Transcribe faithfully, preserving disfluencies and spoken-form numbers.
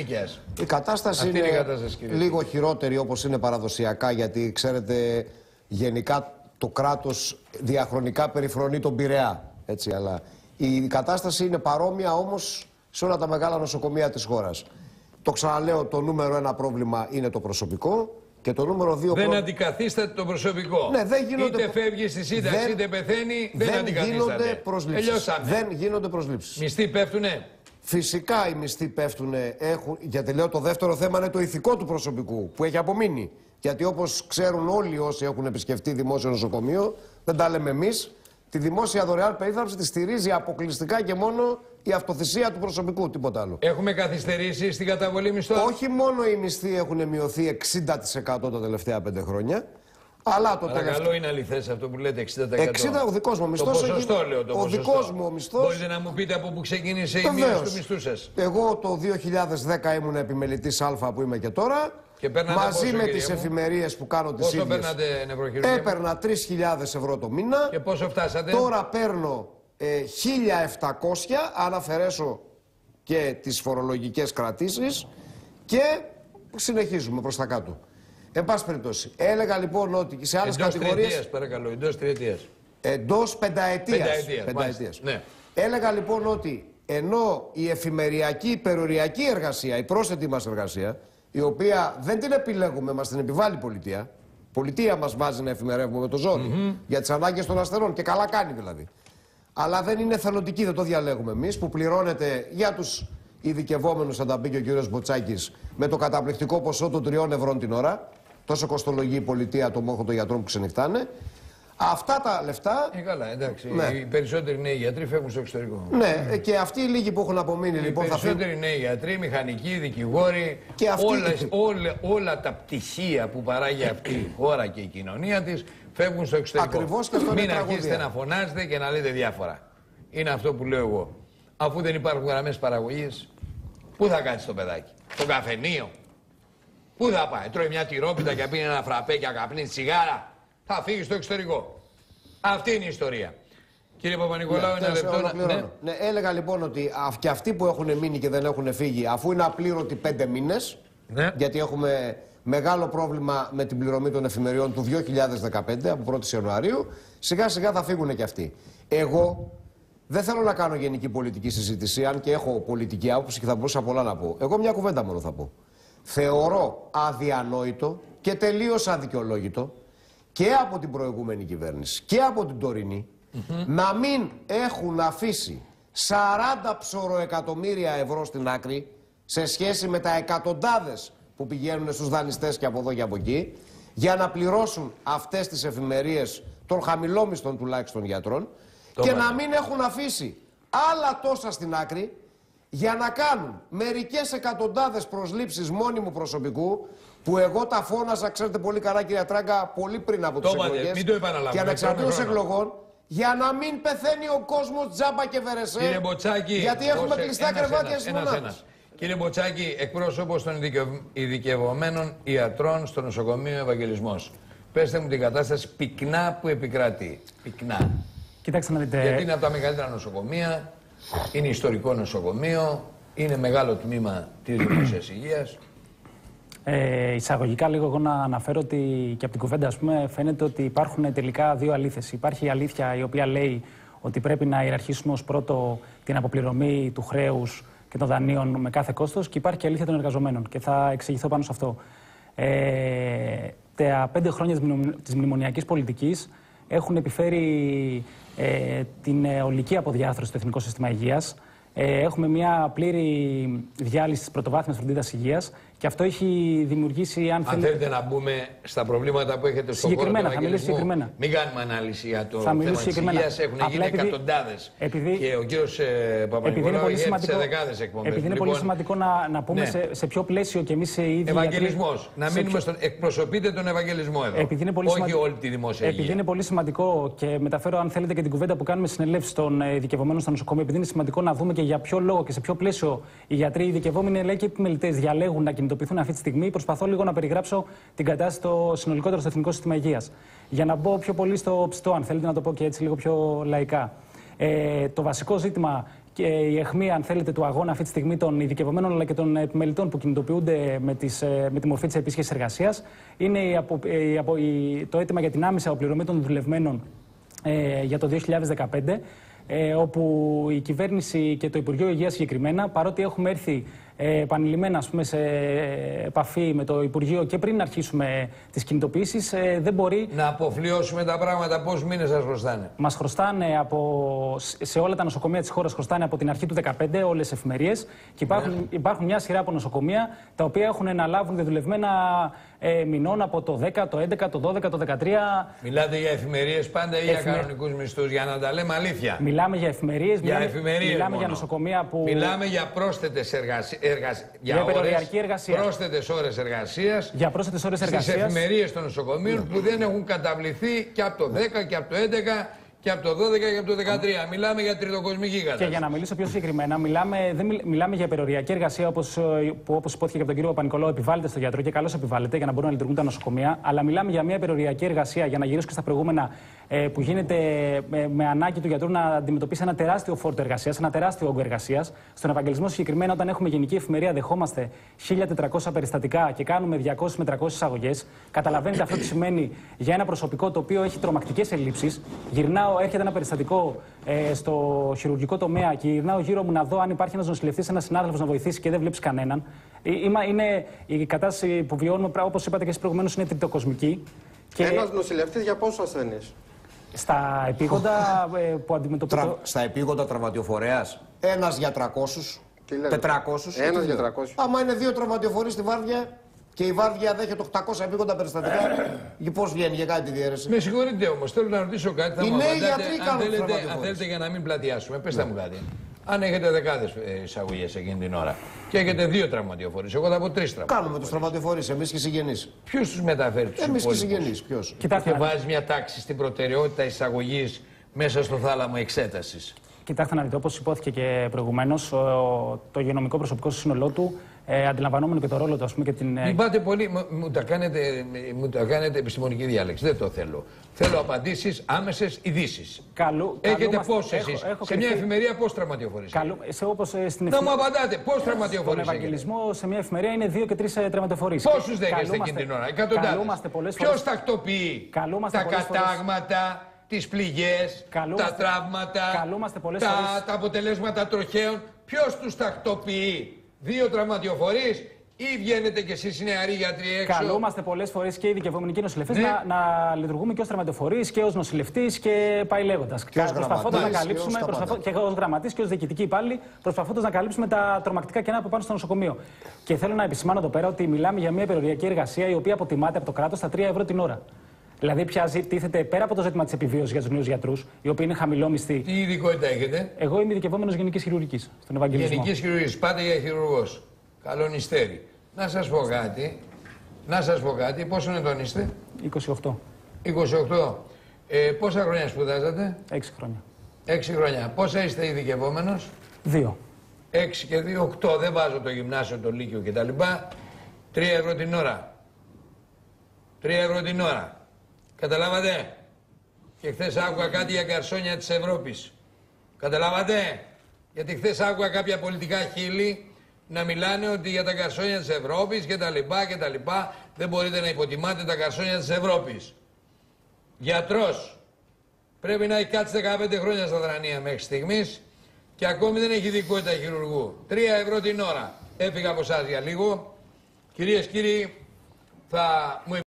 ηλικίας. Η κατάσταση Αυτή είναι, είναι η κατάσταση, λίγο χειρότερη όπως είναι παραδοσιακά, γιατί ξέρετε γενικά το κράτος διαχρονικά περιφρονεί τον Πειραιά. Έτσι, αλλά η κατάσταση είναι παρόμοια όμως σε όλα τα μεγάλα νοσοκομεία της χώρας. Το ξαναλέω, το νούμερο ένα πρόβλημα είναι το προσωπικό. Και το νούμερο δύο δεν προ... αντικαθίσταται το προσωπικό. Ναι, δεν γίνονται... Είτε φεύγει στη σύνταξη, δεν... είτε πεθαίνει, δεν, δεν αντικαθίσταται. Γίνονται προσλήψεις. Δεν γίνονται προσλήψεις. Μισθοί πέφτουνε. Φυσικά οι μισθοί πέφτουνε. Έχουν... Γιατί λέω το δεύτερο θέμα είναι το ηθικό του προσωπικού που έχει απομείνει. Γιατί όπως ξέρουν όλοι όσοι έχουν επισκεφτεί δημόσιο νοσοκομείο, δεν τα λέμε εμείς, τη δημόσια δωρεάν περίθαλψη τη στηρίζει αποκλειστικά και μόνο η αυτοθυσία του προσωπικού, τίποτα άλλο. Έχουμε καθυστερήσει στην καταβολή μισθών. Όχι μόνο οι μισθοί έχουν μειωθεί εξήντα τοις εκατό τα τελευταία πέντε χρόνια, αλλά το τελευταίο. τελευταίο. είναι αληθές αυτό που λέτε, εξήντα τοις εκατό. εξήντα ο δικός μου μισθός. Το ποσοστό έχει... λέω. Το ο ποσοστό. δικός μου ο μισθός. Μπορείτε να μου πείτε από πού ξεκίνησε η μείωση του μισθού σας. Εγώ το δύο χιλιάδες δέκα ήμουν επιμελητής Α που είμαι και τώρα. Και μαζί πόσο, με τις εφημερίες που κάνω τις ίδιες. Πόσο παίρνατε, νευροχειρουργέ? Έπαιρνα τρεις χιλιάδες ευρώ το μήνα. Και πόσο φτάσατε? Τώρα παίρνω ε, χίλια επτακόσια, αν αφαιρέσω και τις φορολογικές κρατήσεις, και συνεχίζουμε προς τα κάτω. Εν πάση περιπτώσει, έλεγα λοιπόν ότι σε άλλες εντός κατηγορίες... Τριετίας, παρακαλώ, εντός τριετίας. Εντός πενταετίας. Πενταετίας, πενταετίας. Ναι. Έλεγα λοιπόν ότι ενώ η εφημεριακή, υπεροριακή εργασία, η πρόσθετη μας εργασία, η οποία δεν την επιλέγουμε, μας την επιβάλλει η πολιτεία. Πολιτεία μας βάζει να εφημερεύουμε με το ζόρι mm-hmm. για τις ανάγκες των ασθενών, και καλά κάνει δηλαδή. Αλλά δεν είναι εθελοντική, δεν το διαλέγουμε εμείς, που πληρώνεται για τους ειδικευόμενους, θα τα πει και ο κύριος Μποτσάκης, με το καταπληκτικό ποσό των τριών ευρώ την ώρα. Τόσο κοστολογεί η πολιτεία το μόχο των γιατρών που ξενυχτάνε. Αυτά τα λεφτά. Ε, καλά, εντάξει. Ναι. Οι περισσότεροι νέοι γιατροί φεύγουν στο εξωτερικό. Ναι, και αυτοί οι λίγοι που έχουν απομείνει οι λοιπόν. Οι περισσότεροι θα... νέοι γιατροί, μηχανικοί, δικηγόροι. Και αυτοί... όλες, όλα, όλα τα πτυχία που παράγει αυτή η χώρα και η κοινωνία της φεύγουν στο εξωτερικό. Ακριβώς, και αυτό Μην είναι αρχίσετε τραγωδία. να φωνάζετε και να λέτε διάφορα. Είναι αυτό που λέω εγώ. Αφού δεν υπάρχουν γραμμές παραγωγής, πού θα κάτσει το παιδάκι? Στο καφενείο? Πού θα πάει? Τρώει μια τυρόπιτα και πίνει ένα φραπέ και καπνίζει τσιγάρα? Θα φύγει στο εξωτερικό. Αυτή είναι η ιστορία. Κύριε Παπα-Νικολάου, ναι, ένα λεπτό να... ναι. Ναι, έλεγα λοιπόν ότι και αυτοί που έχουν μείνει και δεν έχουν φύγει, αφού είναι απλήρωτοι πέντε μήνες, ναι. γιατί έχουμε μεγάλο πρόβλημα με την πληρωμή των εφημεριών του δύο χιλιάδες δεκαπέντε από πρώτη Ιανουαρίου, σιγά σιγά θα φύγουν και αυτοί. Εγώ δεν θέλω να κάνω γενική πολιτική συζήτηση, αν και έχω πολιτική άποψη και θα μπορούσα πολλά να πω. Εγώ μια κουβέντα μόνο θα πω. Θεωρώ αδιανόητο και τελείως αδικαιολόγητο και από την προηγούμενη κυβέρνηση και από την τωρινή mm-hmm. να μην έχουν αφήσει σαράντα ψωροεκατομμύρια ευρώ στην άκρη σε σχέση με τα εκατοντάδες που πηγαίνουν στους δανειστές και από εδώ και από εκεί, για να πληρώσουν αυτές τις εφημερίες των χαμηλόμισθων τουλάχιστον γιατρών, το και να μην έχουν αφήσει άλλα τόσα στην άκρη για να κάνουν μερικές εκατοντάδες προσλήψεις μόνιμου προσωπικού, που εγώ τα φώναζα, ξέρετε πολύ καλά κυρία Τράγκα, πολύ πριν από τις εκλογές και ανεξαρτήτως εκλογών, για να μην πεθαίνει ο κόσμος τζάμπα και βερεσέ, Μποτσάκη, γιατί έχουμε κλειστά κρεβάτια στις μονάδες. Κύριε Μποτσάκη, εκπρόσωπος των ειδικευομένων ιατρών στο νοσοκομείο Ευαγγελισμός, πέστε μου την κατάσταση πυκνά που επικρατεί. Πυκνά. Κοιτάξτε να δείτε. Γιατί είναι από τα μεγαλύτερα νοσοκομεία, είναι ιστορικό νοσοκομείο, είναι μεγάλο τμήμα της δημόσιας υγείας. Ε, εισαγωγικά λίγο εγώ να αναφέρω ότι και από την κουβέντα, ας πούμε, φαίνεται ότι υπάρχουν τελικά δύο αλήθειες. Υπάρχει η αλήθεια η οποία λέει ότι πρέπει να ιεραρχήσουμε ως πρώτο την αποπληρωμή του χρέους και των δανείων με κάθε κόστος, και υπάρχει και η αλήθεια των εργαζομένων. Και θα εξηγηθώ πάνω σε αυτό. Ε, τα πέντε χρόνια της μνημονιακής πολιτικής έχουν επιφέρει ε, την ολική αποδιάθρωση του Εθνικού Σύστημα Υγείας. Ε, έχουμε μια πλήρη διάλυση της πρωτοβάθμιας φροντίδας υγείας, και αυτό έχει δημιουργήσει, αν, αν θέλετε... θέλετε να μπούμε στα προβλήματα που έχετε στον χώρο του Ευαγγελισμού, μην κάνουμε ανάλυση για το θέμα της υγείας, έχουν γίνει εκατοντάδες επειδή... και ο κύριος ε, Παπα-Νικολάου έχει έρθει σε δεκάδες εκπομπές. Επειδή είναι λοιπόν, πολύ σημαντικό να, να πούμε ναι. σε, σε ποιο πλαίσιο και εμείς οι ίδιοι... Ευαγγελισμός, να μείνουμε ποιο... στον... εκπροσωπείτε τον Ευαγγελισμό εδώ, όχι σημαντικ... όλη τη δημόσια υγεία. Επειδή είναι πολύ σημαντικό, και μεταφέρω αν θέλετε και την κουβέντα που κάνουμε συνελεύσεις των ειδικευομένων στο νοσοκομείο, επειδή είναι σημαντικό να δούμε και για ποιο λόγο και σε ποιο πλαίσιο οι γιατροί, οι ειδικευόμενοι αλλά και οι επιμελητές διαλέγουν να κινητοποιηθούν αυτή τη στιγμή, προσπαθώ λίγο να περιγράψω την κατάσταση στο συνολικότερο στο Εθνικό Σύστημα Υγείας. Για να μπω πιο πολύ στο ψητό, αν θέλετε να το πω και έτσι λίγο πιο λαϊκά. Ε, το βασικό ζήτημα και η αιχμή, αν θέλετε, του αγώνα αυτή τη στιγμή των ειδικευμένων αλλά και των επιμελητών που κινητοποιούνται με, τις, με τη μορφή της επίσκεψης εργασίας είναι η απο, η απο, η, το αίτημα για την άμεση αποπληρωμή των δουλευμένων ε, για το δύο χιλιάδες δεκαπέντε, ε, όπου η κυβέρνηση και το Υπουργείο Υγείας συγκεκριμένα, παρότι έχουμε έρθει ε, επανειλημμένα ας πούμε, σε επαφή με το Υπουργείο και πριν αρχίσουμε τις κινητοποιήσεις, ε, δεν μπορεί... Να αποφλοιώσουμε τα πράγματα, πόσους μήνες σας χρωστάνε? Μας χρωστάνε από, σε όλα τα νοσοκομεία της χώρας, χρωστάνε από την αρχή του δύο χιλιάδες δεκαπέντε όλες τις εφημερίες και υπάρχουν, ναι. υπάρχουν μια σειρά από νοσοκομεία τα οποία έχουν να λάβουν δεδουλευμένα ε, μηνών από το δέκα, το έντεκα, το δώδεκα, το δεκατρία. Μιλάτε για εφημερίες πάντα ή Εφημε... για κανονικούς μισθούς, για να τα λέμε αλήθεια? Μιλάμε για εφημερίες, για μιλάμε, εφημερίες μιλάμε μόνο. για νοσοκομεία που... Μιλάμε για πρόσθετες εργασίες. Εργασ... Για, για περιοριακή εργασία. Πρόσθετες ώρες εργασίας. Για πρόσθετες ώρες εργασίας. Στις εφημερίες των νοσοκομείων που δεν έχουν καταβληθεί και από το δέκα και από το έντεκα και από το δώδεκα και από το δεκατρία. Μιλάμε για τριτοκοσμική κατάσταση. Και για να μιλήσω πιο συγκεκριμένα, μιλάμε, δεν μιλ, μιλάμε για περιοριακή εργασία όπως, που, όπως υπόθηκε και από τον κύριο Παπα-Νικολάου, επιβάλλεται στο γιατρό και καλώς επιβάλλεται για να μπορούν να λειτουργούν τα νοσοκομεία. Αλλά μιλάμε για μια περιοριακή εργασία, για να γυρίσω και στα προηγούμενα, ε, που γίνεται με, με ανάγκη του γιατρού να αντιμετωπίσει ένα τεράστιο φόρτο εργασίας, ένα τεράστιο όγκο εργασίας. Στον Ευαγγελισμό συγκεκριμένα, όταν έχουμε γενική εφημερία, δεχόμαστε χίλια τετρακόσια περιστατικά και κάνουμε διακόσιες με τριακόσιες εισαγωγές. Καταλαβαίνετε αυτό τι σημαίνει για ένα προσωπικό το οποίο έχει τρομακτικές ελλείψεις. Γυρνάω, έρχεται ένα περιστατικό ε, στο χειρουργικό τομέα και γυρνάω γύρω μου να δω αν υπάρχει ένας νοσηλευτής, ένας συνάδελφος να βοηθήσει και δεν βλέπεις κανέναν. Ε, είναι, η κατάσταση που βιώνουμε, όπως είπατε και εσείς προηγουμένως, είναι τριτοκοσμική. Και... Ένας νοσηλευτής για πόσους ασθενείς? Στα επίγοντα ε, που αντιμετωπίζουν. Τρα... Στα επίγοντα τραυματιοφορέας, ένας για τριακόσιους, τετρακόσιους. Ένας για τριακόσιους. Άμα είναι δύο τραυματιοφορείς στη βάρδια και η βάρδια δέχεται οκτακόσια επίγοντα περιστατικά, και πώς βγαίνει για κάτι τη διαίρεση? Με συγχωρείτε όμως, θέλω να ρωτήσω κάτι. Θα οι μου νέοι απαντάτε, γιατροί αν, κάνουν θέλετε, τραυματιοφορείς. αν θέλετε για να μην πλατιάσουμε, πέστε μου κάτι. Αν έχετε δεκάδες εισαγωγές εκείνη την ώρα και έχετε δύο τραυματιοφορείς, εγώ θα πω τρεις τραυματιοφορείς. Κάνουμε τους τραυματιοφορείς, εμείς και οι συγγενείς. Ποιος τους μεταφέρει τους Εμείς και οι υπόλοιπους? συγγενείς, ποιος? Κοιτάξτε, και βάζει μια τάξη στην προτεραιότητα εισαγωγής μέσα στο θάλαμο εξέτασης. Κοιτάξτε να δείτε, όπως υπόθηκε και προηγουμένως, το υγειονομικό προσωπικό στο σύνολό του, ε, αντιλαμβανόμενο και το ρόλο του, ας πούμε, και την. Μην πάτε πολύ, μου, μου, τα κάνετε, μου τα κάνετε επιστημονική διάλεξη. Δεν το θέλω. Θέλω απαντήσεις, άμεσες ειδήσεις. Καλού, έχετε πώς εσείς, έχω, έχω σε μια εφημερία πώς τραυματιοφορείς? Καλού, σε, όπως, ε, στην να μου απαντάτε, πώς τραυματιοφορείς? Στον Ευαγγελισμό, σε μια εφημερία είναι δύο και τρεις ε, τραυματιοφορείς. Πόσους δέχεστε εκείνη την ώρα? Εκατοντάδες. Ποιος τακτοποιεί τα κατάγματα, τις πληγές, τα τραύματα, τα, τα αποτελέσματα τροχαίων? Ποιος τους τακτοποιεί? Δύο τραυματιοφορείς ή βγαίνετε κι εσείς οι νεαροί γιατροί έξω? Καλούμαστε πολλές φορές και οι ειδικευόμενοι και οι νοσηλευτές, ναι, να, να λειτουργούμε και ως τραυματιοφορείς και ως νοσηλευτής και πάει λέγοντας. Προσπαθώντας να καλύψουμε, και, προσπαθώ, και ως γραμματής και ως διοικητικοί υπάλληλοι, προσπαθώντας να καλύψουμε τα τρομακτικά κενά που πάνω στο νοσοκομείο. Και θέλω να επισημάνω εδώ πέρα ότι μιλάμε για μια περιοριακή εργασία η οποία αποτιμάται από το κράτος στα τρία ευρώ την ώρα. Δηλαδή, πια τίθεται πέρα από το ζήτημα της επιβίωσης για τους νέους γιατρούς, οι οποίοι είναι χαμηλόμισθοι. Τι ειδικότητα έχετε? Εγώ είμαι ειδικευόμενος γενικής χειρουργικής στον Ευαγγελισμό. Γενικής χειρουργικής, πάτε για χειρουργός. Καλόν υστέρι. Να σας πω κάτι. Να σας πω κάτι. Πόσο ετών είστε? είκοσι οκτώ. είκοσι οκτώ. Ε, πόσα χρόνια σπουδάζατε? έξι χρόνια. έξι χρόνια. Πόσα είστε ειδικευόμενος? δύο. έξι και δύο, οκτώ. Δεν βάζω το γυμνάσιο, το λύκειο κτλ. τρία ευρώ την ώρα. τρία ευρώ την ώρα. Καταλάβατε? Και χθες άκουγα κάτι για γκαρσόνια της Ευρώπης. Καταλάβατε? Γιατί χθες άκουγα κάποια πολιτικά χείλη να μιλάνε ότι για τα γκαρσόνια της Ευρώπης και τα λοιπά και τα λοιπά δεν μπορείτε να υποτιμάτε τα γκαρσόνια της Ευρώπης. Γιατρός πρέπει να έχει κάτσει δεκαπέντε χρόνια στα Δρανία μέχρι στιγμής και ακόμη δεν έχει ειδικότητα χειρουργού. τρία ευρώ την ώρα. Έφυγα από εσάς για λίγο. Κυρίες, κύριοι, θα μου